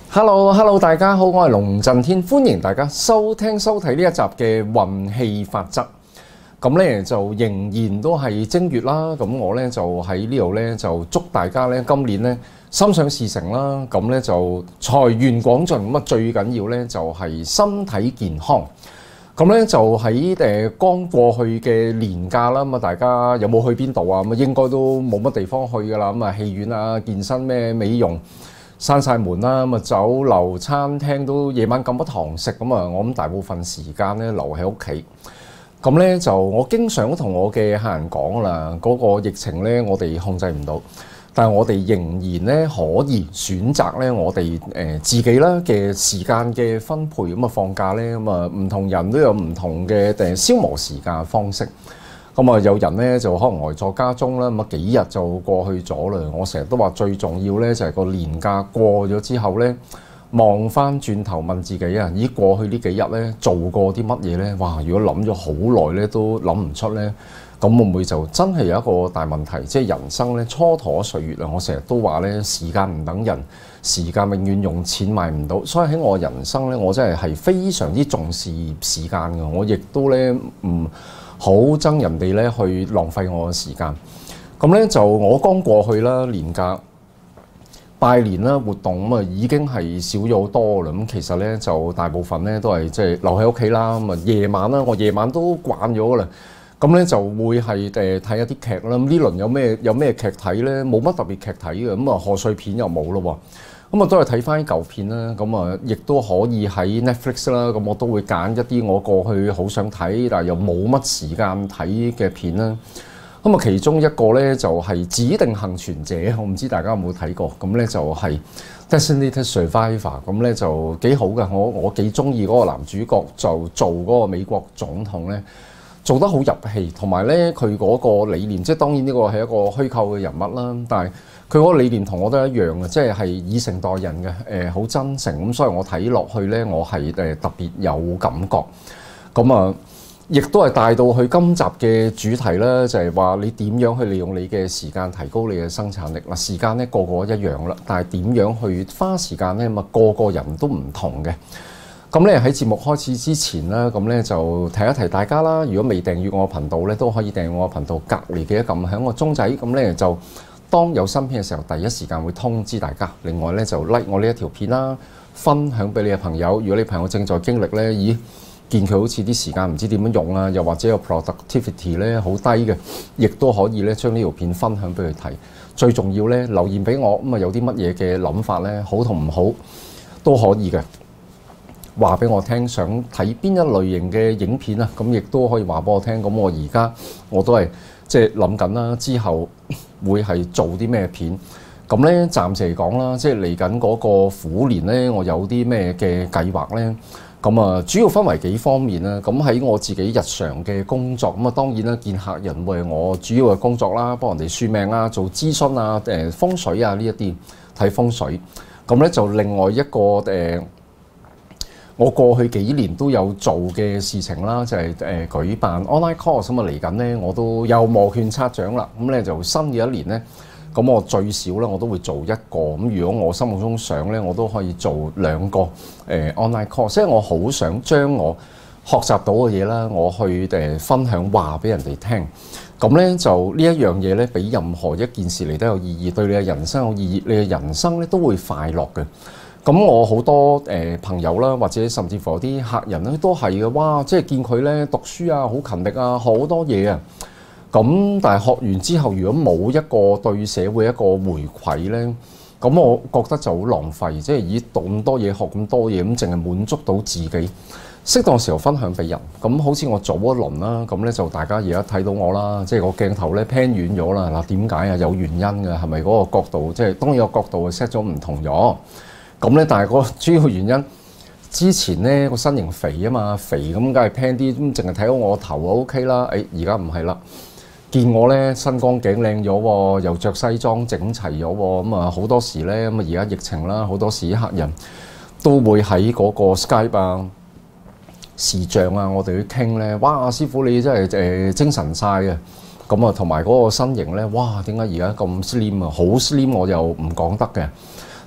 Hello，大家好，我係龍震天，歡迎大家收睇呢一集嘅運氣法則。咁咧就仍然都係正月啦，咁我咧就喺呢度咧就祝大家咧今年咧心想事成啦，咁咧就財源廣進，咁啊最緊要咧就係身體健康。咁咧就喺剛過去嘅年假啦，咁啊大家有冇去邊度啊？咁啊應該都冇乜地方去㗎啦，咁啊戲院啊、健身咩美容閂晒門啦，咁啊酒樓餐廳都夜晚禁咗堂食，咁啊我諗大部分時間咧留喺屋企。咁咧就我經常都同我嘅客人講啦，嗰個疫情咧我哋控制唔到，但係我哋仍然咧可以選擇咧我哋自己啦嘅時間嘅分配，咁啊放假咧咁啊唔同人都有唔同嘅消磨時間嘅方式。咁啊有人咧就可能呆坐家中啦，咁啊幾日就過去咗啦。我成日都話最重要咧就係個年假過咗之後咧，望翻轉頭問自己啊，咦過去呢幾日咧做過啲乜嘢咧？哇！如果諗咗好耐咧都諗唔出咧，咁會唔會就真係有一個大問題？即係人生咧蹉跎歲月啊！我成日都話咧，時間唔等人，時間永遠用錢買唔到。所以喺我人生咧，我真係非常之重視時間㗎。我亦都咧唔好憎人哋咧去浪費我嘅時間。咁咧就我剛過去啦年假。拜年啦活動咁啊已經係少咗好多啦，咁其實咧就大部分咧都係即係留喺屋企啦，咁啊夜晚啦，我夜晚都慣咗噶啦，咁咧就會係睇一啲劇啦。咁呢輪有咩劇睇咧？冇乜特別劇睇嘅，咁啊賀歲片又冇咯喎，咁啊都係睇翻啲舊片啦，咁啊亦都可以喺 Netflix 啦，咁我都會揀一啲我過去好想睇但係又冇乜時間睇嘅片啦。咁啊，其中一個咧就係指定幸存者，我唔知大家有冇睇過。咁咧就係 Designated Survivor， 咁咧就幾好嘅。我幾中意嗰個男主角就做嗰個美國總統咧，做得好入戲，同埋咧佢嗰個理念，即係當然呢個係一個虛構嘅人物啦，但係佢嗰個理念同我都一樣嘅，即係以誠待人嘅，好真誠。咁所以我睇落去咧，我係特別有感覺。咁啊〜亦都係帶到去今集嘅主題啦，就係話你點樣去利用你嘅時間提高你嘅生產力嗱。時間咧個個一樣啦，但係點樣去花時間咧？咁啊個個人都唔同嘅。咁咧喺節目開始之前啦，咁咧就提一提大家啦。如果未訂閱我頻道咧，都可以訂閱我頻道，隔離記得撳響個鐘仔，咁咧就當有新片嘅時候，第一時間會通知大家。另外咧就 like 我呢一條片啦，分享俾你嘅朋友。如果你朋友正在經歷咧，咦？見佢好似啲時間唔知點樣用啊，又或者個 productivity 咧好低嘅，亦都可以咧將呢條片分享俾佢睇。最重要咧留言俾我，咁啊有啲乜嘢嘅諗法咧，好同唔好都可以嘅，話俾我聽。想睇邊一類型嘅影片啊，咁亦都可以話俾我聽。咁我而家我都係即係諗緊啦，之後會係做啲咩片。咁咧暫時嚟講啦，即係嚟緊嗰個虎年咧，我有啲咩嘅計劃咧？咁啊，主要分為幾方面啦。咁喺我自己日常嘅工作，咁啊當然啦，見客人會係我主要嘅工作啦，幫人哋算命啊、做諮詢啊、風水啊呢一啲睇風水。咁咧就另外一個我過去幾年都有做嘅事情啦，就係舉辦 online course。咁啊嚟緊咧，我都有摩拳擦掌啦。咁咧就新嘅一年咧。咁我最少咧，我都會做一個。咁如果我心目中想咧，我都可以做2個online course。即係我好想將我學習到嘅嘢啦，我去分享話俾人哋聽。咁咧就呢一樣嘢咧，比任何一件事嚟都有意義，對你嘅人生有意義，你嘅人生咧都會快樂嘅。咁我好多朋友啦，或者甚至乎有啲客人咧，都係嘅。哇！即係見佢咧讀書啊，好勤力啊，好多嘢啊。咁但係學完之後，如果冇一個對社會一個回饋咧，咁我覺得就好浪費。即係以讀咁多嘢，學咁多嘢，咁淨係滿足到自己，適當時候分享俾人。咁好似我早一輪啦，咁咧就大家而家睇到我啦，即係個鏡頭咧 pan 遠咗啦。嗱，點解啊？有原因嘅，係咪嗰個角度？即係當然個角度 set 咗唔同咗。咁咧，但係個主要原因，之前咧個身形肥啊嘛，肥咁梗係 pan 啲，咁淨係睇到我頭就 OK 啦。而家唔係啦。見我咧身光頸靚咗喎，又着西裝整齊咗喎，咁啊好多時咧，咁啊而家疫情啦，好多時啲客人都會喺嗰個 Skype 啊、視像啊，我哋去傾咧，哇！師傅你真係精神晒嘅，咁啊同埋嗰個身形咧，哇！點解而家咁 slim 啊？好 slim 我又唔講得嘅，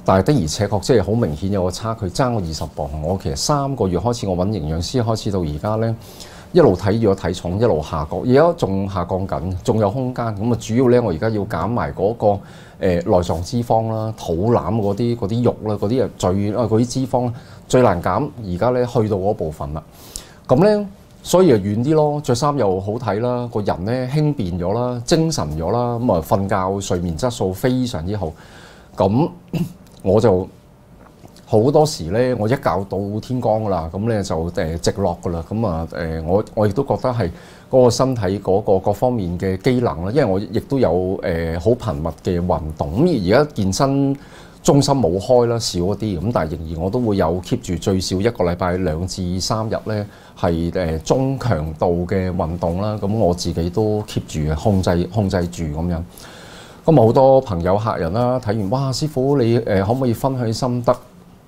但係的而且確即係好明顯有個差距，爭我20磅。我其實3個月開始我揾營養師，開始到而家咧，一路睇住個體重一路下降，而家仲下降緊，仲有空間。咁啊，主要咧我而家要減埋嗰個內臟脂肪啦、肚腩嗰啲肉啦，嗰啲嗰啲脂肪最難減。而家咧去到嗰部分啦，咁咧所以就遠啲咯，着衫又好睇啦，個人咧輕便咗啦，精神咗啦，咁啊瞓覺睡眠質素非常之好。咁我就好多時咧，我一覺到天光噶啦，咁咧就直落噶啦。咁啊我亦都覺得係嗰個身體嗰個各方面嘅機能啦，因為我亦都有好頻密嘅運動。咁而家健身中心冇開啦，少一啲咁，但係仍然我都會有 keep 住最少一個禮拜2至3日咧係中強度嘅運動啦。咁我自己都 keep 住控制住咁樣。咁好多朋友客人啦，睇完哇，師傅你可唔可以分享心得？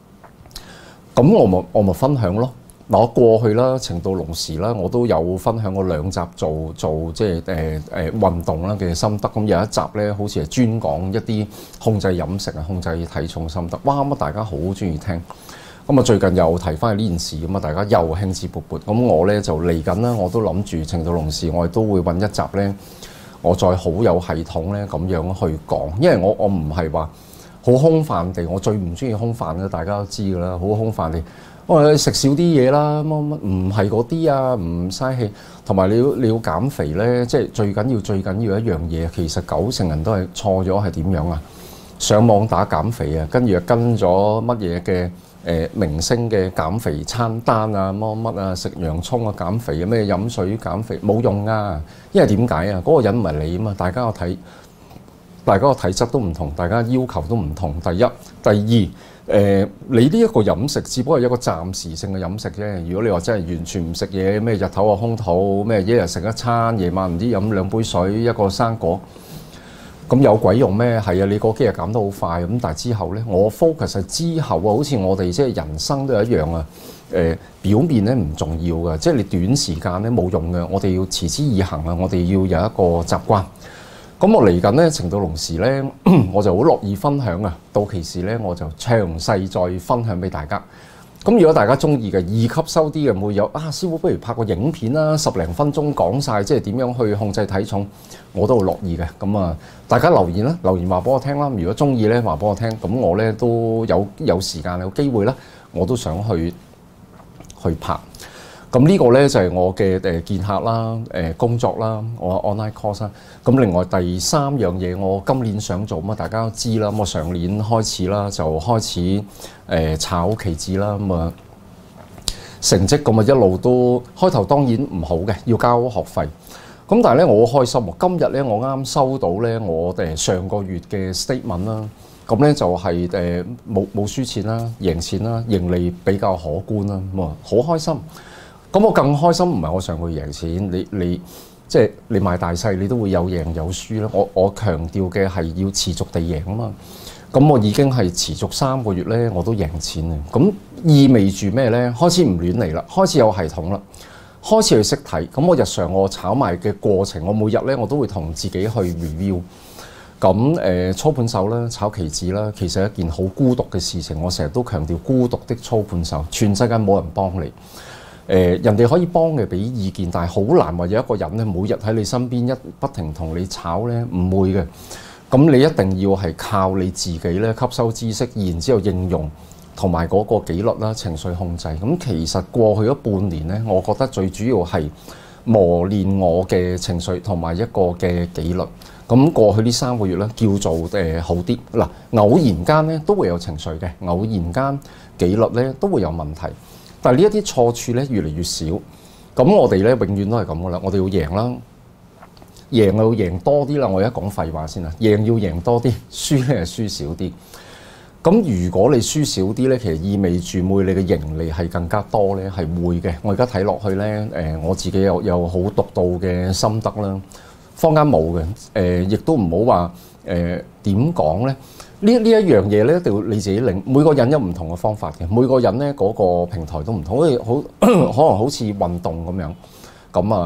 咁我咪分享咯。嗱，我過去啦，情到濃時啦，我都有分享過2集做即係運動啦嘅心得。咁有一集咧，好似係專講一啲控制飲食啊、控制體重心得。哇！咁大家好中意聽。咁啊，最近又提翻呢件事咁啊，大家又興致勃勃。咁我咧就嚟緊啦，我都諗住情到濃時，我亦都會揾一集咧。我再好有系統咧咁樣去講，因為我唔係話好空泛地，我最唔中意空泛嘅，大家都知㗎啦，好空泛地，我食少啲嘢啦，乜唔係嗰啲啊，唔嘥氣，同埋你要減肥咧，即係最緊要一樣嘢，其實90%人都係錯咗，係點樣啊？上網打減肥啊，跟住又跟咗乜嘢嘅明星嘅減肥餐單啊，乜啊，食洋葱啊減肥啊，咩飲水減肥冇用啊！因為點解啊？嗰個人唔係你啊嘛，大家個體質都唔同，大家要求都唔同。第一，第二，你呢一個飲食只不過係一個暫時性嘅飲食啫。如果你話真係完全唔食嘢，咩日頭啊空肚，咩一日食一餐，夜晚唔知飲2杯水，一個生果。咁有鬼用咩？係啊，你嗰幾日減得好快咁，但係之後咧，我 focus 係之後啊，好似我哋即係人生都係一樣啊。表面咧唔重要嘅，即係你短時間咧冇用嘅，我哋要持之以恆啊，我哋要有一個習慣。咁我嚟緊咧，情到濃時咧，我就好樂意分享啊。到期時咧，我就詳細再分享俾大家。咁如果大家中意嘅易吸收啲嘅，會有啊，師傅不如拍個影片啦，10零分鐘講晒，即係點樣去控制體重，我都好樂意嘅。咁啊，大家留言啦，留言話俾我聽啦。如果中意咧，話俾我聽，咁我咧都有時間有機會啦，我都想去拍。咁呢個咧就係我嘅見客啦，工作啦，我 online course 啦。咁另外第3樣嘢，我今年想做咁大家都知啦。咁我上年開始啦，就開始炒期指啦。咁啊成績咁啊一路都開頭當然唔好嘅，要交學費。咁但係咧我好開心喎，今日咧我啱收到咧我上個月嘅 statement 啦。咁咧就係冇輸錢啦，贏錢啦，盈利比較可觀啦。咁啊好開心。咁我更開心唔係我上個月贏錢，你即係你買大細，你都會有贏有輸啦。我強調嘅係要持續地贏啊嘛。咁我已經係持續3個月咧，我都贏錢啊。咁意味住咩咧？開始唔亂嚟啦，開始有系統啦，開始去識睇。咁我日常我炒賣嘅過程，我每日咧我都會同自己去 review。咁操盤手啦，炒期指啦，其實係一件好孤獨嘅事情。我成日都強調孤獨的操盤手，全世界冇人幫你。人哋可以幫嘅俾意見，但係好難話有一個人咧，每日喺你身邊不停同你炒咧，唔會嘅。咁你一定要係靠你自己咧吸收知識，然之後應用同埋嗰個紀律啦、情緒控制。咁其實過去咗半年咧，我覺得最主要係磨練我嘅情緒同埋一個嘅紀律。咁過去呢3個月咧叫做好啲。嗱，偶然間咧都會有情緒嘅，偶然間紀律咧都會有問題。但係呢一啲錯處咧越嚟越少，咁我哋咧永遠都係咁噶啦，我哋要贏啦，贏要贏多啲啦。我而家講廢話先啦，贏要贏多啲，輸咧係輸少啲。咁如果你輸少啲咧，其實意味住每你嘅盈利係更加多咧，係會嘅。我而家睇落去咧，我自己有好獨到嘅心得啦，坊間冇嘅，亦都唔好話點講咧。呢一樣嘢咧，一定要你自己領。每個人有唔同嘅方法嘅，每個人咧嗰個平台都唔同，可能好似運動咁樣。咁啊，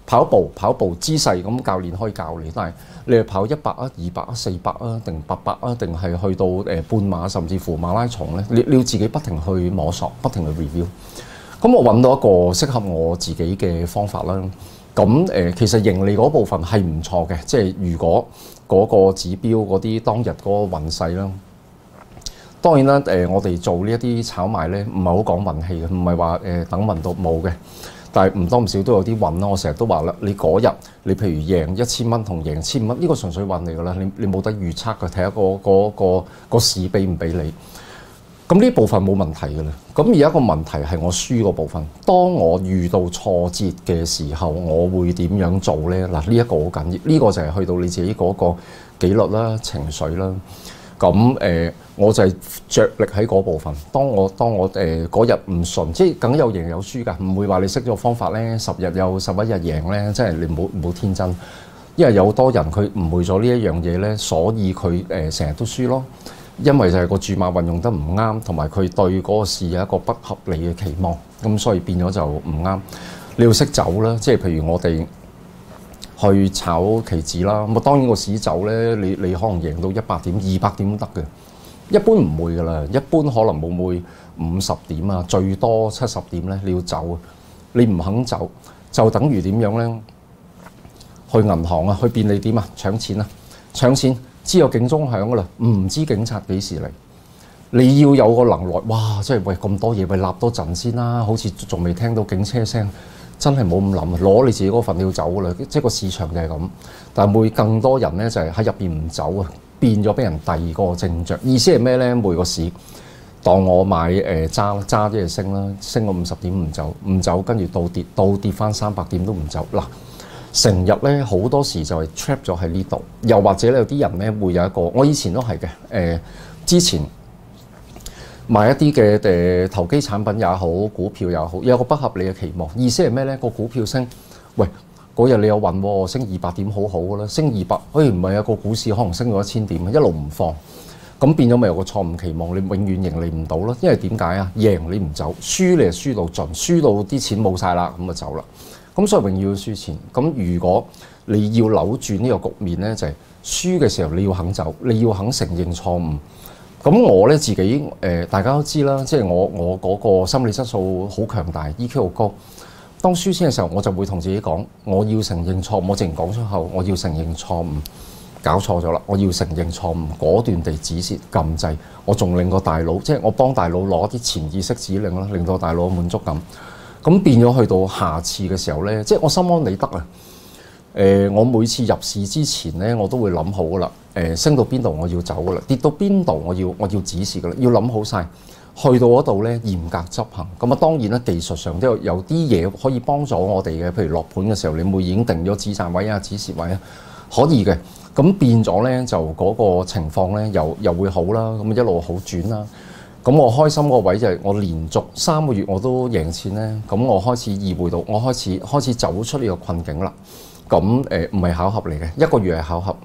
跑步姿勢咁教練可以教你，但係你係跑100啊、200啊、400啊，定800啊，定係去到半馬甚至乎馬拉松咧，你要自己不停去摸索，不停去 review。咁我揾到一個適合我自己嘅方法啦。咁其實盈利嗰部分係唔錯嘅，即係如果嗰個指標嗰啲當日嗰個運勢啦。當然啦，我哋做呢一啲炒賣咧，唔係好講運氣嘅，唔係話等運到冇嘅。但係唔多唔少都有啲運啦。我成日都話啦，你嗰日你譬如贏1000蚊同贏1500蚊，呢個純粹運嚟㗎啦。你冇得預測嘅，睇下個市俾唔俾你。咁呢部分冇問題㗎啦。咁而家個問題係我輸嗰部分。當我遇到挫折嘅時候，我會點樣做咧？嗱，呢一個好緊要。呢個就係去到你自己嗰個紀律啦、情緒啦。咁我就係着力喺嗰部分。當我嗰日唔順，即係梗有贏有輸㗎，唔會話你識咗方法咧，10日有11日贏咧，即係你唔好天真。因為有好多人佢誤會咗呢一樣嘢咧，所以佢成日都輸咯。因為就係個注碼運用得唔啱，同埋佢對嗰個市有一個不合理嘅期望，咁所以變咗就唔啱。你要識走啦，即係譬如我哋去炒期指啦，咁當然個市走咧，你可能贏到100點、200點都得嘅，一般唔會噶啦，一般可能會50點啊，最多70點咧，你要走啊，你唔肯走，就等於點樣咧？去銀行啊，去便利店啊，搶錢啊，搶錢，知有警鐘響噶啦，唔知警察幾時嚟，你要有個能耐，哇！即係喂咁多嘢，喂立多陣先啦，好似仲未聽到警車聲。真係冇咁諗啊！攞你自己嗰份要走噶啦，即係個市場就係咁。但係會更多人咧就係喺入邊唔走啊，變咗俾人第二個正着。意思係咩咧？每個市當我買揸即係升啦，升個50點唔走，跟住倒跌翻300點都唔走。嗱，成日咧好多時就係 trap 咗喺呢度。又或者咧有啲人咧會有一個，我以前都係嘅之前。買一啲嘅投機產品也好，股票也好，有個不合理嘅期望。意思係咩咧？個股票升，喂嗰日你有運喎，升200點好好㗎啦，升200，唔係啊，個股市可能升咗1000點，一路唔放，咁變咗咪有個錯誤期望，你永遠盈利唔到啦。因為點解啊？贏你唔走，輸你係輸到盡，輸到啲錢冇晒啦，咁就走啦。咁所以永遠要輸錢。咁如果你要扭轉呢個局面咧，就係輸嘅時候你要肯走，你要肯承認錯誤。咁我咧自己大家都知啦，即係我嗰個心理質素好強大 ，EQ 好高。當輸錢嘅時候，我就會同自己講，我要承認錯誤，我淨講出口，我要承認錯誤，搞錯咗啦，我要承認錯誤，果斷地止蝕撳掣。我仲令個大佬，即係我幫大佬攞啲潛意識指令啦，令到大佬滿足感。咁變咗去到下次嘅時候咧，即係我心安理得啊！我每次入市之前咧，我都會諗好噶啦。升到邊度我要走噶啦，跌到邊度我要止蝕噶啦，要諗好晒。去到嗰度咧嚴格執行。咁啊當然啦，技術上都有啲嘢可以幫助我哋嘅，譬如落盤嘅時候，你會已經定咗止賺位啊、止蝕位啊，可以嘅。咁變咗咧就嗰個情況咧又會好啦，咁一路好轉啦。咁我開心個位就係我連續3個月我都贏錢咧，咁我開始意會到，我開始走出呢個困境啦。咁唔係巧合嚟嘅，1個月係巧合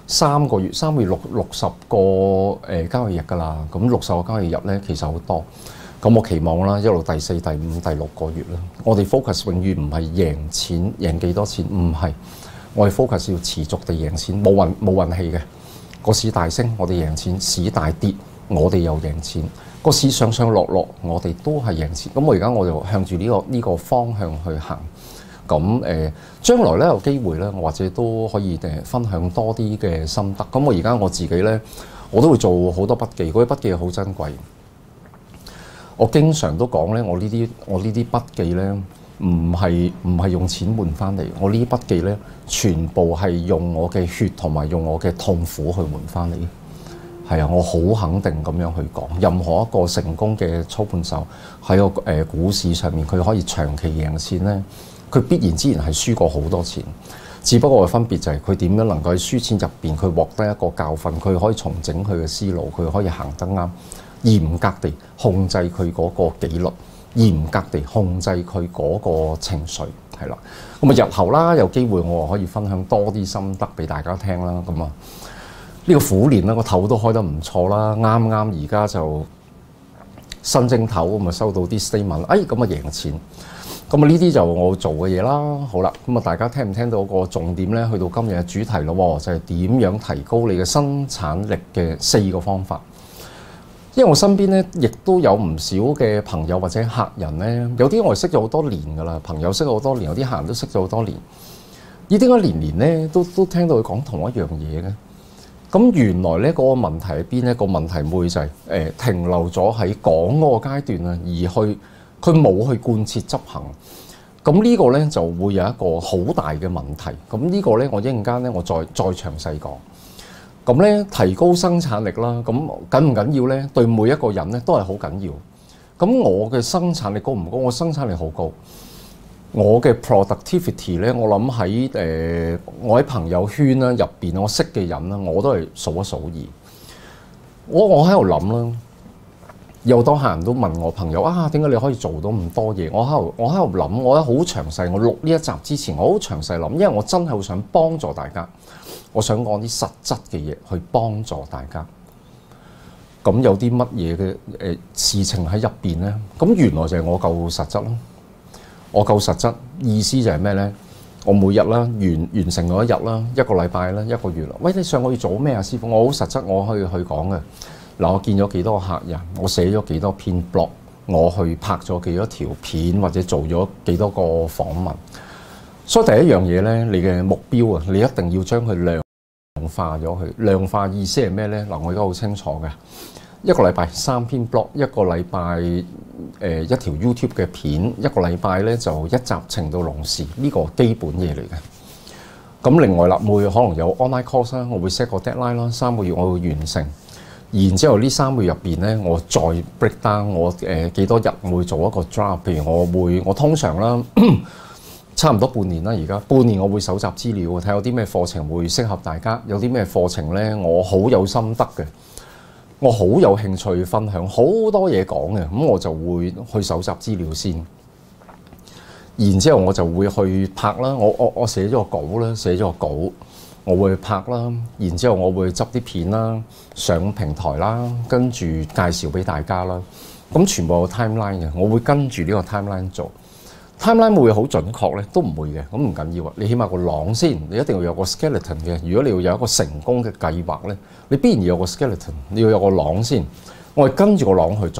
，3個月60個交易日㗎啦。咁60個交易日咧其實好多。咁我期望啦，一路第4、第5、第6個月啦。我哋 focus 永遠唔係贏錢，贏幾多錢，唔係。我哋 focus 要持續地贏錢，冇運氣嘅。個市大升，我哋贏錢；市大跌，我哋又贏錢。個市上上落落，我哋都係贏錢。咁我而家我就向住呢個方向去行。咁將來咧有機會咧，我或者都可以分享多啲嘅心得。咁我而家我自己咧，我都會做好多筆記，嗰啲筆記好珍貴。我經常都講咧，我呢啲筆記咧，唔係用錢換翻嚟。我呢啲筆記咧，全部係用我嘅血同埋用我嘅痛苦去換翻嚟。係啊，我好肯定咁樣去講。任何一個成功嘅操盤手喺個股市上面，佢可以長期贏錢咧。佢必然之然係輸過好多錢，只不過嘅分別就係佢點樣能夠喺輸錢入邊，佢獲得一個教訓，佢可以重整佢嘅思路，佢可以行得啱，嚴格地控制佢嗰個紀律，嚴格地控制佢嗰個情緒，係啦。咁啊，日後啦有機會我可以分享多啲心得俾大家聽啦。咁啊，呢個虎年啦，個頭都開得唔錯啦，啱啱而家就新正頭咁啊，收到啲 statement，咁啊贏錢。 咁啊呢啲就我做嘅嘢啦。好啦，咁啊大家聽唔聽到個重點咧？去到今日嘅主題咯，就係點樣提高你嘅生產力嘅4個方法。因為我身邊咧，亦都有唔少嘅朋友或者客人咧，有啲我係識咗好多年噶啦，朋友識咗好多年，有啲客人都識咗好多年。呢點解年年咧都聽到佢講同一樣嘢嘅？咁原來咧嗰個問題喺邊咧？個問題會就係停留咗喺講嗰個階段啊，而佢冇去貫徹執行。咁呢個咧就會有一個好大嘅問題。咁呢個咧我一陣間咧我再詳細講。咁咧提高生產力啦，咁緊唔緊要咧？對每一個人咧都係好緊要。咁我嘅生產力高唔高？我生產力好高。我嘅 productivity 咧，我諗喺我喺朋友圈啦入邊，我識嘅人啦，我都係數一數二。我喺度諗啦，有好多客人都問我朋友啊，點解你可以做到咁多嘢？我喺度諗，我好詳細。我錄呢一集之前，我好詳細諗，因為我真係好想幫助大家。我想講啲實質嘅嘢去幫助大家。咁有啲乜嘢嘅事情喺入邊咧？咁原來就係我夠實質咯。我夠實質意思就係咩咧？我每日啦完成嗰一日啦，一個禮拜啦，一個月啦。喂，你上個月做咩啊，師傅？我好實質，我可以去講嘅。嗱，我見咗幾多個客人，我寫咗幾多篇 blog， 我去拍咗幾多條片，或者做咗幾多個訪問。所以第一樣嘢咧，你嘅目標啊，你一定要將佢量化咗佢。量化意思係咩咧？嗱，我而家好清楚嘅。一個禮拜3篇 blog， 一個禮拜一條 YouTube 嘅片，一個禮拜咧就一集情到濃時，呢個基本嘢嚟嘅。咁另外啦，會可能有 online course 啦，我會 set 個 deadline 啦，3個月我會完成。然之後呢3個月入邊咧，我再 break down 我幾多日會做一個 draft。譬如我通常啦，差唔多半年啦，而家半年我會搜集資料，睇有啲咩課程會適合大家，有啲咩課程咧我好有心得嘅。我好有興趣分享，好多嘢講嘅，咁我就會去搜集資料先，然之後我就會去拍啦。我寫咗個稿啦，寫咗個稿，我會去拍啦。然之後我會執啲片啦，上平台啦，跟住介紹俾大家啦。咁全部有 timeline 嘅，我會跟住呢個 timeline 做。timeline 會好準確咧，都唔會嘅，咁唔緊要啊。你起碼個廊先，你一定要有個 skeleton 嘅。如果你要有一個成功嘅計劃咧，你必然要有個 skeleton， 你要有個廊先。我係跟住個廊去做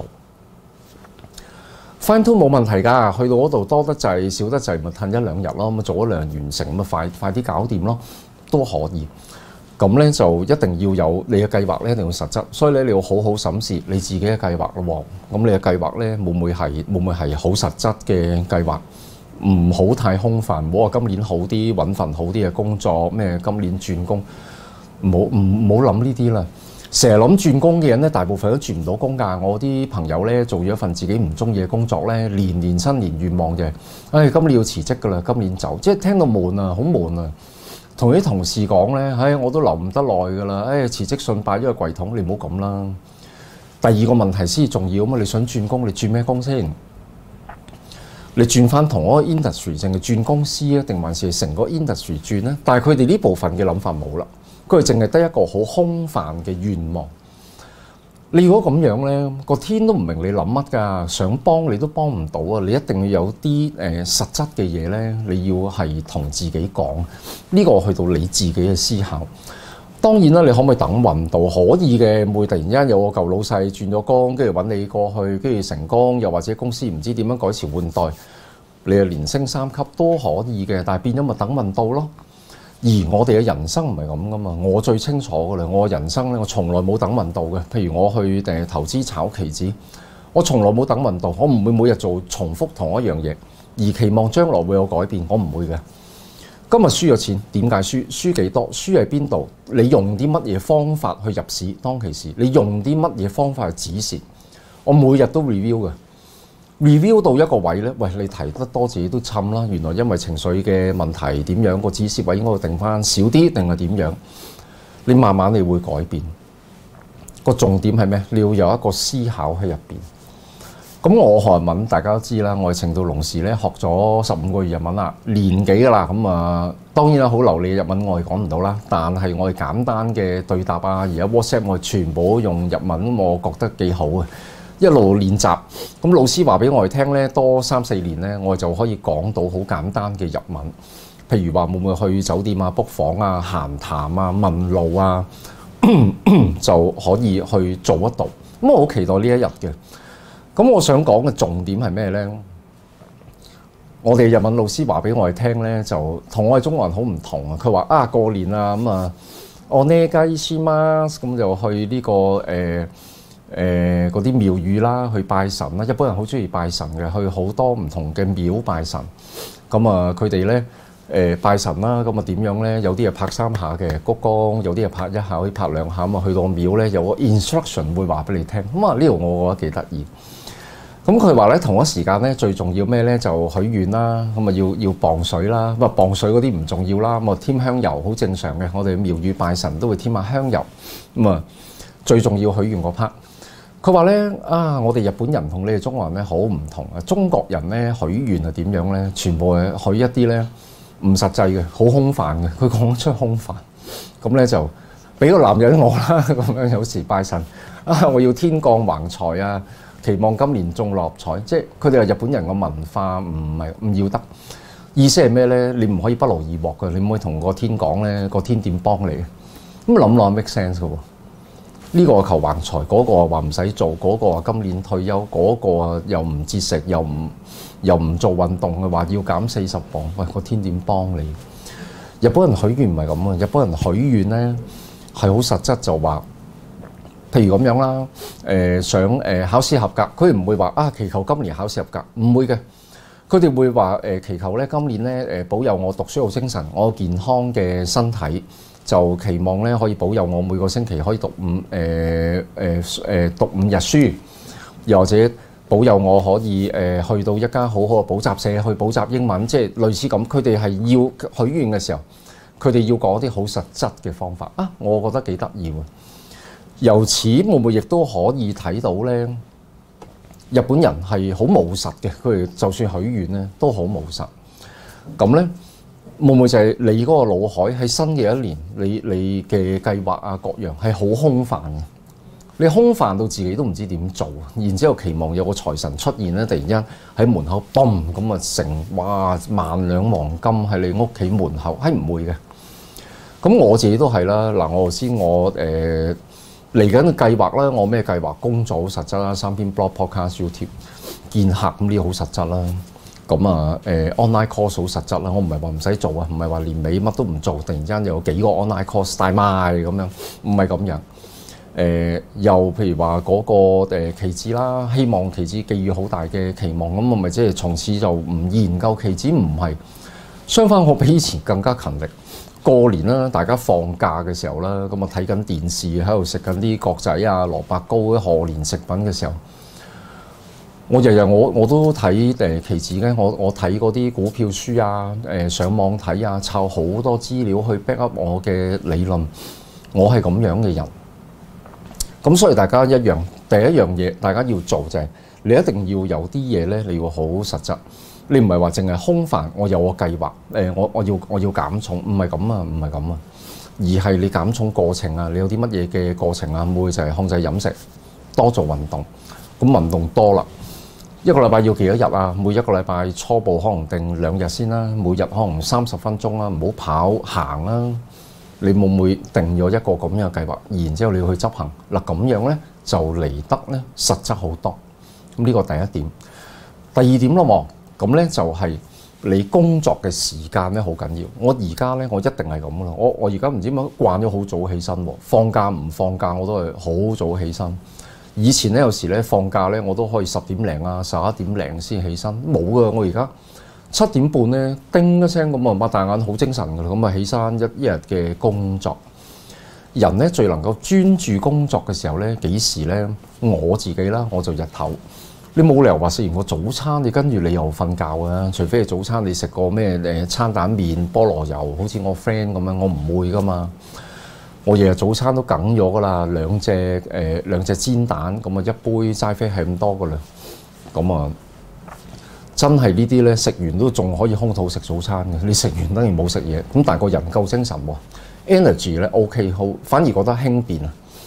fine tune 冇問題㗎。去到嗰度多得滯少得滯，咪褪1-2日咯。咁做咗2日完成，咁快啲搞掂咯，都可以。咁咧就一定要有你嘅計劃咧，一定要實質。所以咧你要好好審視你自己嘅計劃咯。咁你嘅計劃咧會唔會係好實質嘅計劃？唔好太空泛，唔好話今年好啲揾份好啲嘅工作，咩今年轉工，唔好諗呢啲啦。成日諗轉工嘅人咧，大部分都轉唔到工㗎。我啲朋友咧做咗一份自己唔中意嘅工作咧，年新年願望嘅，今年要辭職㗎啦，今年走，即係聽到悶啊，好悶啊！同啲同事講咧，我都留唔得耐㗎啦，辭職信擺咗個櫃桶，你唔好咁啦。第二個問題先重要啊嘛，你想轉工，你轉咩工先？你轉翻同一個 industry， 淨係轉公司啊，定還是成個 industry 轉咧？但係佢哋呢部分嘅諗法冇啦，佢哋淨係得一個好空泛嘅願望。你如果咁樣咧，個天都唔明你諗乜㗎，想幫你都幫唔到啊！你一定要有啲實質嘅嘢咧，你要係同自己講，呢個去到你自己嘅思考。當然啦，你可唔可以等運到？可以嘅，會突然間有個舊老細轉咗工，跟住揾你過去，跟住成功，又或者公司唔知點樣改朝換代，你又連升3級都可以嘅，但係變咗咪等運到咯。而我哋嘅人生唔係咁噶嘛，我最清楚噶啦。我人生咧，我從來冇等運到嘅。譬如我去投資炒期指，我從來冇等運到，我唔會每日做重複同一樣嘢，而期望將來會有改變，我唔會嘅。今日輸咗錢，點解輸？輸幾多？輸喺邊度？你用啲乜嘢方法去入市？當其時，你用啲乜嘢方法去止蝕？我每日都 review 嘅。review 到一個位咧，喂，你提得多自己都沉啦。原來因為情緒嘅問題點樣，個止蝕位應該定翻少啲定係點樣？你慢慢你會改變。個重點係咩？你要有一個思考喺入邊。咁我學日文大家都知啦，我係程度龍時咧學咗15個月日文啦，年幾噶啦。咁啊，當然啦，好流利嘅日文我係講唔到啦，但係我係簡單嘅對答啊，而家 WhatsApp 我係全部用日文，我覺得幾好嘅。 一路練習。咁老師話俾我哋聽咧，多3-4年咧，我哋就可以講到好簡單嘅日文。譬如話會唔會去酒店啊、book 房啊、閒談啊、問路啊，就可以去做得到。咁我好期待呢一日嘅。咁我想講嘅重點係咩咧？我哋日文老師話俾我哋聽咧，就同我哋中國人好唔同啊！佢話啊，過年啊咁啊，我呢家意思嘛，咁就去呢個嗰啲廟宇啦，去拜神啦。日本人好中意拜神嘅，去好多唔同嘅廟拜神。咁啊，佢哋咧拜神啦，咁啊點樣咧？有啲係拍3下嘅鞠躬，有啲係拍1下，可以拍2下咁啊。去到廟咧，有個 instruction 會話俾你聽。咁啊，呢度我覺得幾得意。咁佢話咧，同一時間咧，最重要咩咧？就許願啦，咁啊要磅水啦，咁啊磅水嗰啲唔重要啦，咁啊添香油好正常嘅。我哋廟宇拜神都會添下香油，咁啊最重要許願嗰 part。佢話咧啊，我哋日本人同你哋中國人咧好唔同啊！中國人咧許願係點樣咧？全部係許一啲咧唔實際嘅，好空泛嘅。佢講得出空泛，咁咧就俾個男人我啦，咁樣有時拜神啊，我要天降橫財啊！期望今年中六合彩，即係佢哋係日本人嘅文化，唔要得。意思係咩咧？你唔可以不勞而獲嘅，你唔可以同個天講咧，個天點幫你？咁諗落 make sense 嘅喎。呢個求橫財，嗰個話唔使做，嗰個話今年退休，嗰個又唔節食，又唔做運動嘅話要減40磅，喂，個天點幫你？日本人許願唔係咁啊！日本人許願咧係好實質，就話。譬如咁樣啦，想考試合格，佢唔會話啊祈求今年考試合格，唔會嘅。佢哋會話祈求咧今年咧保佑我讀書好精神，我健康嘅身體，就期望咧可以保佑我每個星期可以讀5日書，又或者保佑我可以去到一間好好嘅補習社去補習英文，即係類似咁。佢哋係要許願嘅時候，佢哋要講啲好實質嘅方法啊，我覺得幾得意喎。由此會唔會亦都可以睇到咧？日本人係好務實嘅，佢哋就算許願咧都好務實。咁咧會唔會就係你嗰個腦海喺新嘅一年，你嘅計劃啊各樣係好空泛嘅？你空泛到自己都唔知點做，然之後期望有個財神出現咧，突然間喺門口嘣咁啊成哇萬兩黃金喺你屋企門口，係唔會嘅。咁我自己都係啦。嗱，我頭先嚟緊嘅計劃啦，我咩計劃？工作好實質啦，3篇 blog、podcast、YouTube 見客咁呢啲好實質啦。咁啊online course 好實質啦。我唔係話唔使做啊，唔係話年尾乜都唔做，突然間有幾個 online course 大賣咁樣，唔係咁樣。又譬如話嗰個期指啦，希望期指寄予好大嘅期望，咁我咪即係從此就唔研究期指，唔係。相反，我比以前更加勤力。過年啦，大家放假嘅時候啦，咁啊睇緊電視，喺度食緊啲角仔啊、蘿蔔糕啲賀年食品嘅時候，我日日我都睇期指嘅，我睇嗰啲股票書啊，上網睇啊，抄好多資料去 back up 我嘅理論，我係咁樣嘅人。咁所以大家一樣，第一樣嘢大家要做就係你一定要有啲嘢咧，你要好實質。你唔係話淨係空泛，我有個計劃，我要減重，唔係咁啊，唔係咁啊，而係你減重過程啊，你有啲乜嘢嘅過程啊？會就係控制飲食，多做運動，咁運動多啦，一個禮拜要幾多日啊？每一個禮拜初步可能定2日先啦，每日可能30分鐘啦，唔好跑行啦。你會唔會定咗一個咁樣嘅計劃，然之後你要去執行嗱？咁樣咧就嚟得咧實質好多。咁呢個第一點，第二點咯喎。咁咧就係你工作嘅時間咧好緊要。我而家咧我一定係咁啦。我而家唔知點解慣咗好早起身喎。放假唔放假我都係好早起身。以前咧有時咧放假咧我都可以10點零啊11點零先起身。冇噶，我而家7點半咧叮一聲咁啊擘大眼好精神噶啦，咁啊起身一日嘅工作。人咧最能夠專注工作嘅時候咧幾時咧？我自己啦，我就日頭。你冇理由話食完個早餐，你跟住你又瞓覺啊？除非係早餐你食個咩餐蛋麵、菠蘿油，好似我 friend 咁樣，我唔會噶嘛。我日日早餐都梗咗噶啦，兩隻煎蛋，咁啊一杯齋啡係咁多噶啦。咁啊，真係呢啲咧食完都仲可以空肚食早餐嘅。你食完等於冇食嘢，咁但係個人夠精神喎，energy 咧 OK 好，反而覺得輕便啊。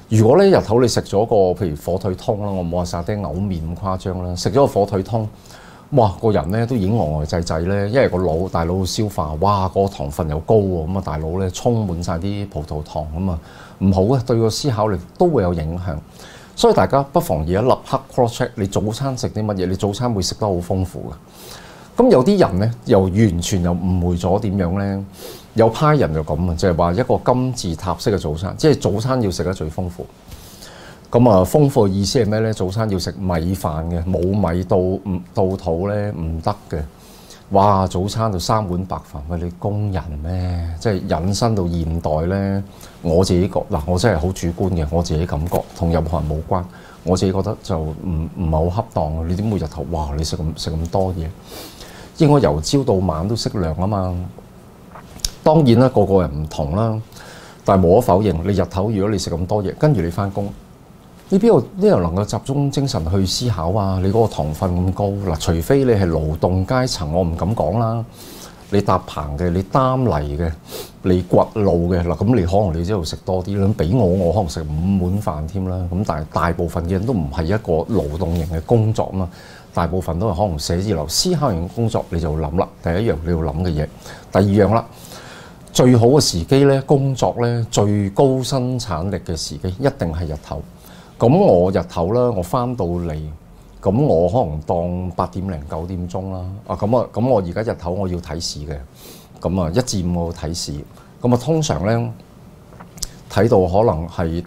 如果咧日頭你食咗個譬如火腿通啦，我冇話沙爹牛麵咁誇張啦，食咗個火腿通，哇個人咧都已經呆滯滯咧，因為個腦大腦消化，哇個糖分又高喎，咁啊大腦咧充滿晒啲葡萄糖咁啊，唔好啊，對個思考力都會有影響。所以大家不妨而家立刻 cross check 你早餐食啲乜嘢，你早餐會食得好豐富嘅。咁有啲人咧又完全又誤會咗點樣咧？有派人就咁啊，就係話一個金字塔式嘅早餐，即係早餐要食得最豐富。咁啊，豐富嘅意思係咩咧？早餐要食米飯嘅，冇米到肚咧唔得嘅。哇！早餐就3碗白飯，喂你工人咩？即係引申到現代咧，我自己覺嗱，我真係好主觀嘅，我自己感覺同任何人冇關。我自己覺得就唔係好恰當啊！你點會日頭哇？你食咁多嘢，應該由朝到晚都適量啊嘛。當然啦，個人唔同啦，但係無可否認，你日頭如果你食咁多嘢，跟住你翻工，你邊度能夠集中精神去思考啊？你嗰個糖分咁高嗱，除非你係勞動階層，我唔敢講啦。你搭棚嘅，你擔泥嘅，你掘路嘅嗱，咁你可能你知道食多啲啦。俾我可能食5碗飯添啦。咁但係大部分嘅人都唔係一個勞動型嘅工作啊嘛，大部分都係可能寫字樓思考型嘅工作，你就諗啦。第一樣你要諗嘅嘢，第二樣啦。最好嘅時機咧，工作咧最高生產力嘅時機一定係日頭。咁我日頭啦，我翻到嚟，咁我可能當8點零9點鐘啦。咁我而家日頭我要睇市嘅，咁啊1至5我睇市。咁啊通常咧睇到可能係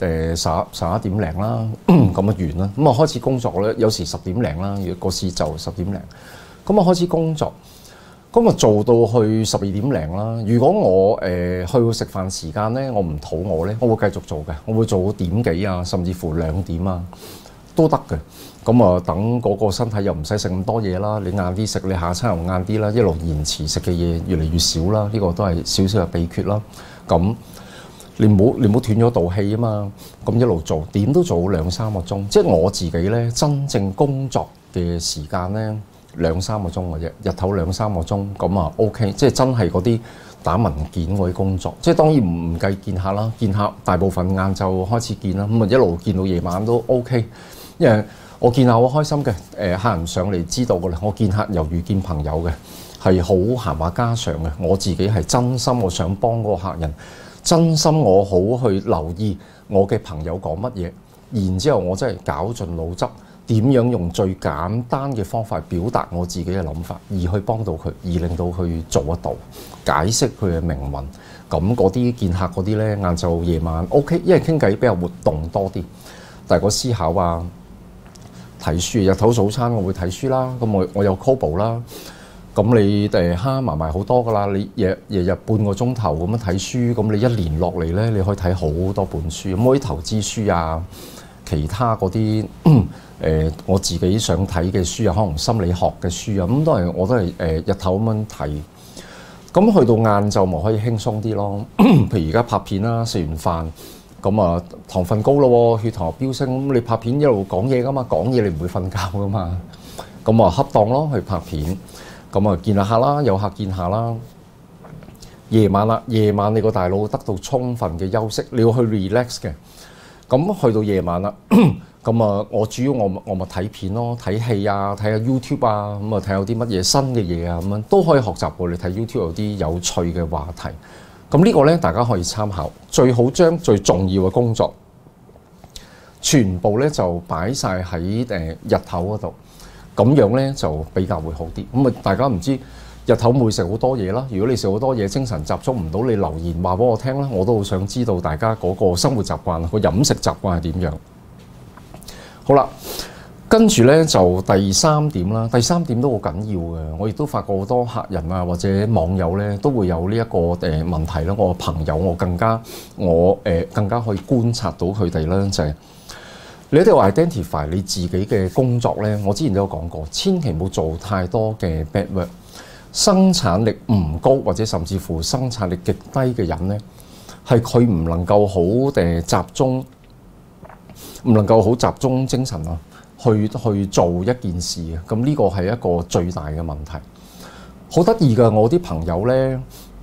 11點零啦，咁啊完啦。咁啊開始工作咧，有時10點零啦，如果個市就10點零，咁啊開始工作。咁啊做到去12點零啦。如果我去到食飯時間咧，我唔肚餓咧，我會繼續做嘅。我會做到點幾啊，甚至乎2點啊都得嘅。咁啊等嗰個身體又唔使食咁多嘢啦。你晏啲食，你下餐又晏啲啦，一路延遲食嘅嘢越嚟越少啦。呢個都係少少嘅秘訣啦。咁你唔好斷咗道氣啊嘛。咁一路做，點都做2-3個鐘。即係我自己咧，真正工作嘅時間咧。2-3個鐘嘅啫，日頭2-3個鐘咁啊 OK， 即係真係嗰啲打文件嗰啲工作，即係當然唔計見客啦，見客大部分晏晝開始見啦，咁啊一路見到夜晚都 OK， 因為我見客好開心嘅，客人上嚟知道嘅啦，我見客猶如見朋友嘅，係好閒話家常嘅，我自己係真心我想幫嗰個客人，真心我好去留意我嘅朋友講乜嘢，然之後我真係絞盡腦汁。點樣用最簡單嘅方法表達我自己嘅諗法，而去幫到佢，而令到佢做得到，解釋佢嘅命運。咁嗰啲見客嗰啲咧，晏晝夜晚 OK， 因為傾偈比較活動多啲。但係個思考啊、睇書，日頭早餐我會睇書啦。咁我有 Kobo 啦。咁你慳埋好多噶啦。你日半個鐘頭咁樣睇書，咁你一年落嚟咧，你可以睇好多本書。咁嗰啲投資書啊，其他嗰啲。我自己想睇嘅書啊，可能心理學嘅書啊，咁我都係日頭咁樣睇。咁去到晏晝咪可以輕鬆啲咯。譬如而家拍片啦，食完飯咁啊，糖分高咯，血糖飆升。咁你拍片一路講嘢噶嘛，講嘢你唔會瞓覺噶嘛。咁啊恰當咯，去拍片。咁啊見下客啦，有客見下啦。夜晚啦，夜晚你個大腦得到充分嘅休息，你要去 relax 嘅。咁去到夜晚啦。咁啊，我主要我咪睇片咯，睇戲啊，睇下 YouTube 啊，咁啊睇有啲乜嘢新嘅嘢啊，咁樣都可以學習過。你睇 YouTube 有啲有趣嘅話題，咁呢個咧大家可以參考。最好將最重要嘅工作全部咧就擺晒喺日頭嗰度，咁樣咧就比較會好啲。咁啊，大家唔知日頭會食好多嘢啦。如果你食好多嘢，精神集中唔到，你留言話俾我聽啦，我都好想知道大家嗰個生活習慣、個飲食習慣係點樣。好啦，跟住咧就第3點啦。第3點都好緊要嘅，我亦都發覺好多客人啊或者網友咧都會有呢一個問題啦。我朋友我更加可以觀察到佢哋啦，就係你一定要 identify 你自己嘅工作咧。我之前都有講過，千祈唔好做太多嘅 bad work。生產力唔高或者甚至乎生產力極低嘅人咧，係佢唔能夠好集中。唔能夠好集中精神啊，去做一件事嘅，咁呢個係一個最大嘅問題。好得意㗎，我啲朋友咧，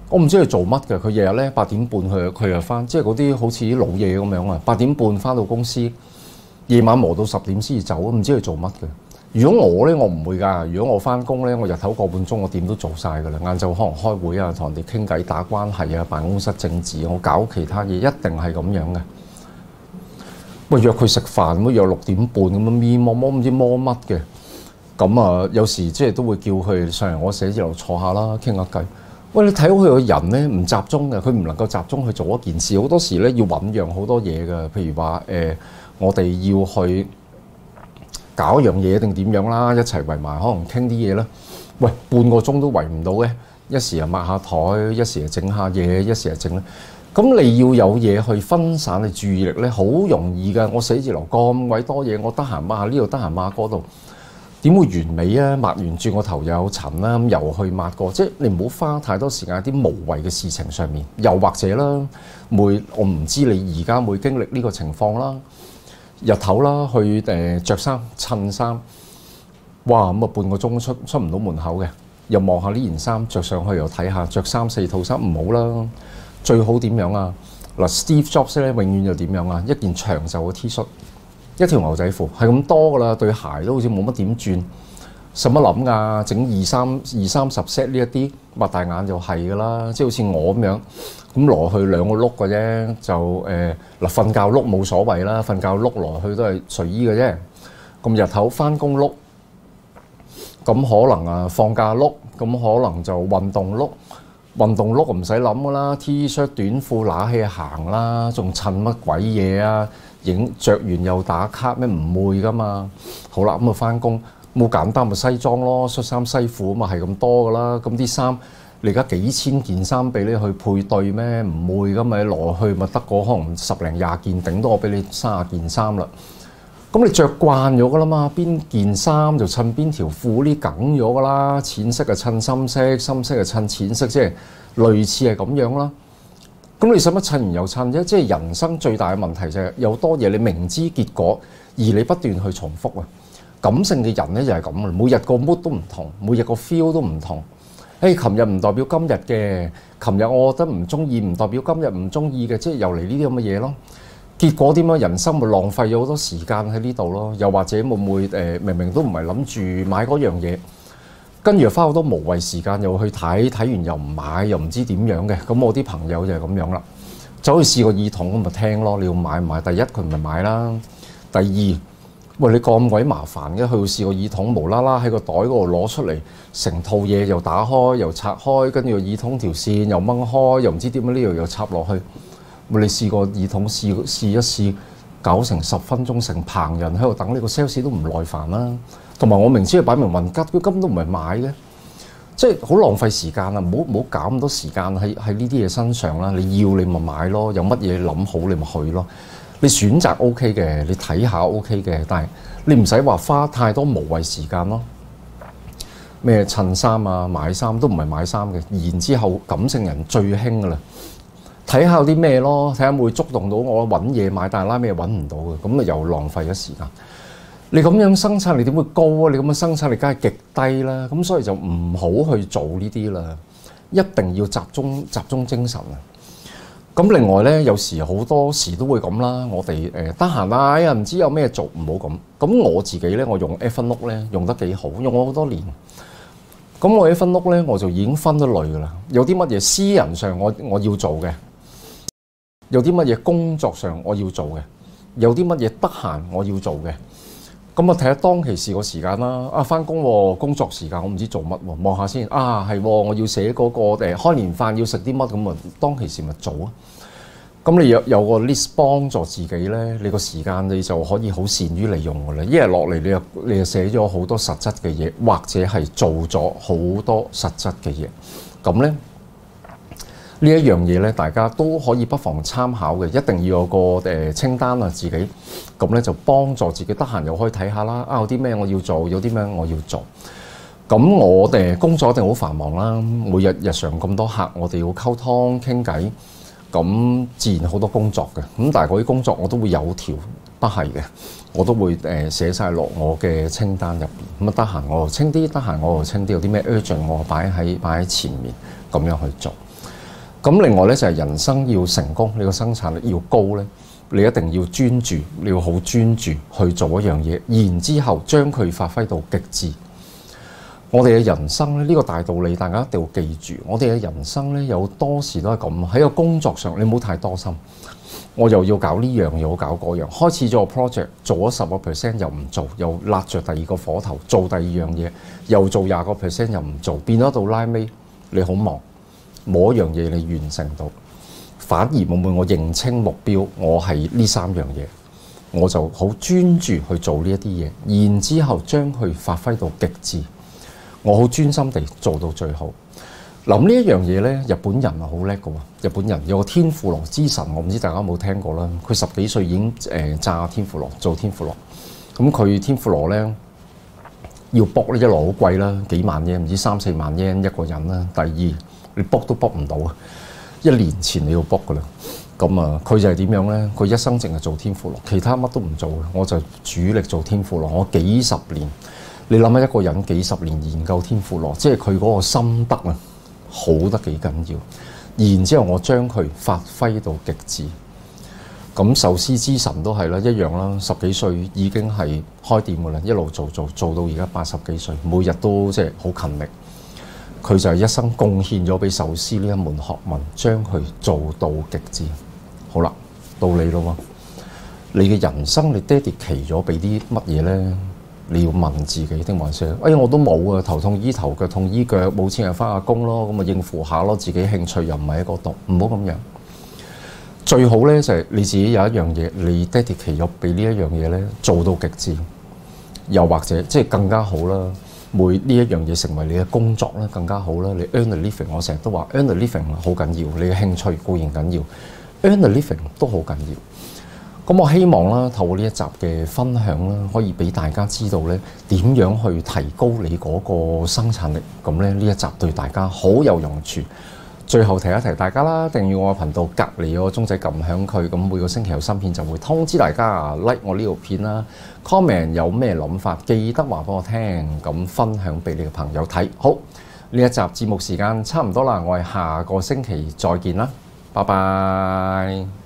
我唔知佢做乜嘅。佢日日咧8點半佢又翻，即係嗰啲好似啲老嘢咁樣啊。8點半翻到公司，夜晚磨到10點先至走，唔知佢做乜嘅。如果我咧，我唔會㗎。如果我翻工咧，我日頭個半鐘我點都做晒㗎啦。晏晝可能開會啊，同人哋傾偈打關係啊，辦公室政治，我搞其他嘢一定係咁樣嘅。喂，約佢食飯咁，約6點半咁樣咪摸摸唔知摸乜嘅。咁啊，有時即係都會叫佢上嚟我寫字樓坐下啦，傾下偈。喂，你睇到佢個人咧唔集中嘅，佢唔能夠集中去做一件事。好多時咧要醖釀好多嘢㗎，譬如話我哋要去搞一樣嘢定點樣啦，一齊圍埋可能傾啲嘢啦。喂，半個鐘都圍唔到嘅，一時又抹下台，一時又整下嘢，一時又整咧。咁你要有嘢去分散你注意力咧，好容易㗎。我寫字樓咁鬼多嘢，我得閒抹下呢度，得閒抹下嗰度。點會完美啊？抹完轉個頭又有塵啦，咁又去抹過，即係你唔好花太多時間喺啲無謂嘅事情上面。又或者啦，我唔知你而家會經歷呢個情況啦。日頭啦，去著衫襯衫，哇咁啊半個鐘出唔到門口嘅，又望下呢件衫着上去，又睇下着3-4套衫唔好啦。最好點樣啊？嗱 ，Steve Jobs 咧永遠就點樣啊？一件長袖嘅 T 恤。一條牛仔褲係咁多噶啦，對鞋都好似冇乜點轉，使乜諗㗎？整20-30 set 呢一啲，擘大眼就係㗎啦，即係好似我咁樣，咁攞去2個碌嘅啫，就嗱瞓覺碌冇所謂啦，瞓覺碌攞去都係睡衣嘅啫。咁日頭翻工碌，咁可能啊放假碌，咁可能就運動碌。運動碌唔使諗㗎啦 ，T 恤短褲揦起行啦，仲襯乜鬼嘢啊？着完又打卡咩？唔會㗎嘛。好啦，咁啊翻工冇簡單咪西裝咯，恤衫西褲啊嘛，係咁多㗎啦。咁啲衫你而家幾千件衫俾你去配對咩？唔會㗎嘛，攞去咪得個可能10零20件，頂多我俾你30件衫啦。咁你着慣咗㗎啦嘛，邊件衫就襯邊條褲，呢梗咗㗎啦。淺色就襯深色，深色就襯淺色，即係類似係咁樣啦。咁你使乜襯完又襯啫？即係人生最大嘅問題就係有多嘢你明知結果，而你不斷去重複啊。感性嘅人咧就係咁啊，每日個 mood 都唔同，每日個 feel 都唔同。琴日唔代表今日嘅，琴日我覺得唔中意，唔代表今日唔中意嘅，即係又嚟呢啲咁嘅嘢咯。結果點樣？人生咪浪費咗好多時間喺呢度咯。又或者會唔會明明都唔係諗住買嗰樣嘢，跟住又花好多無謂時間，又去睇，睇完又唔買，又唔知點樣嘅。咁我啲朋友就係咁樣啦，走去試個耳筒咁咪聽咯。你要買唔買？第一佢唔係買啦，第二喂你咁鬼麻煩嘅，去試個耳筒無啦啦喺個袋嗰度攞出嚟，成套嘢又打開又拆開，跟住個耳筒條線又掹開，又唔知點樣呢度又插落去。你試個耳筒試一試，搞成10分鐘，成棚人喺度等，呢個 sales 都唔耐煩啦。同埋我明知佢擺明運吉，佢根本都唔係買嘅，即係好浪費時間啊！唔好搞咁多時間喺呢啲嘢身上啦。你要你咪買咯，有乜嘢諗好你咪去咯。你選擇 OK 嘅，你睇下 OK 嘅，但係你唔使話花太多無謂時間咯。咩襯衫啊，買衫都唔係買衫嘅，然之後感性人最興噶啦。睇下有啲咩咯，睇下會觸動到我揾嘢買，但係拉咩揾唔到嘅，咁啊又浪費咗時間。你咁樣生產力點會高啊？你咁樣生產力梗係極低啦。咁所以就唔好去做呢啲啦，一定要集中精神啊。咁另外咧，有時好多時都會咁啦。我哋得閒啊，哎呀唔知有咩做，唔好咁。咁我自己咧，我用 Evernote 咧用得幾好，用咗好多年。咁我 Evernote咧，我就已經分咗類噶啦。有啲乜嘢私人上我要做嘅。有啲乜嘢工作上我要做嘅，有啲乜嘢得閒我要做嘅，咁啊睇下當其時個時間啦。啊翻工工作時間我唔知做乜喎，望下先。啊係，我要寫嗰個開年飯要食啲乜，咁啊當其時咪做啊。咁你有個 list 幫助自己咧，你個時間你就可以好善於利用噶啦。一日落嚟你又寫咗好多實質嘅嘢，或者係做咗好多實質嘅嘢，咁咧。呢一樣嘢咧，大家都可以不妨參考嘅，一定要有個清單啊，自己咁咧就幫助自己得閒又可以睇下啦。有啲咩我要做，有啲咩我要做。咁我哋工作一定好繁忙啦，每日常咁多客，我哋要溝通傾偈，咁自然好多工作嘅。咁但係嗰啲工作我都會有條不係嘅，我都會寫晒落我嘅清單入邊。咁啊得閒我就清啲，得閒我就清啲，有啲咩 urgent 我擺喺前面咁樣去做。 咁另外咧就係人生要成功，你個生產力要高咧，你一定要專注，你要好專注去做一樣嘢，然之後將佢發揮到極致。我哋嘅人生咧，呢個大道理大家一定要記住。我哋嘅人生咧，有多時都係咁，喺個工作上，你唔好太多心。我又要搞呢樣，又要搞嗰樣。開始咗個 project，做咗10%又唔做，又揦着第二個火頭做第二樣嘢，又做20%又唔做，變咗到拉尾你好忙，冇一樣嘢你完成到。反而會唔會我認清目標，我係呢3樣嘢，我就好專注去做呢一啲嘢，然之後將佢發揮到極致。我好專心地做到最好。嗱，呢一樣嘢咧，日本人啊好叻嘅喎。日本人有個天婦羅之神，我唔知大家有冇聽過啦。佢10幾歲已經炸天婦羅，做天婦羅。咁佢天婦羅咧要卜咧，一來好貴啦，幾萬日圓，唔知3、4萬日圓一個人啦。第二你卜都卜唔到啊！1年前你要卜嘅啦。咁啊，佢就係點樣咧？佢一生淨係做天婦羅，其他乜都唔做嘅。我就主力做天婦羅，我幾十年。你諗下一個人幾十年研究天婦羅，即係佢嗰個心得啊，好得幾緊要。然之後我將佢發揮到極致。咁壽司之神都係啦，一樣啦。10幾歲已經係開店嘅啦，一路做到而家80幾歲，每日都即係好勤力。佢就係一生貢獻咗俾壽司呢一門學問，將佢做到極致。好啦，到你咯喎，你嘅人生你爹哋期咗俾啲乜嘢咧？你要問自己定還是哎呀我都冇啊，頭痛醫頭，腳痛醫腳，冇錢就翻下工咯，咁咪應付下咯。自己興趣又唔係喺嗰度，唔好咁樣。最好咧就係你自己有一樣嘢，你爹哋期咗俾呢一樣嘢咧做到極致，又或者即係更加好啦。每呢一樣嘢成為你嘅工作咧更加好啦。你 earn a living， 我成日都話 earn a living 好緊要，你嘅興趣固然緊要 ，earn a living 都好緊要。咁我希望啦，透過呢一集嘅分享啦，可以俾大家知道咧點樣去提高你嗰個生產力。咁咧呢一集對大家好有用處。最後提一提大家啦，訂閱我嘅頻道，隔離有個鐘仔撳響佢，咁每個星期有新片就會通知大家。like 我呢條片啦 ，comment 有咩諗法記得話俾我聽，咁分享俾你嘅朋友睇。好，呢一集節目時間差唔多啦，我哋下個星期再見啦，拜拜。